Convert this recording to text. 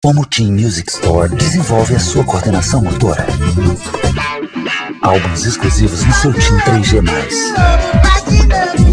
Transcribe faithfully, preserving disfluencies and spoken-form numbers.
Como Team Music Store desenvolve a sua coordenação motora? Álbuns exclusivos no seu Team três G mais.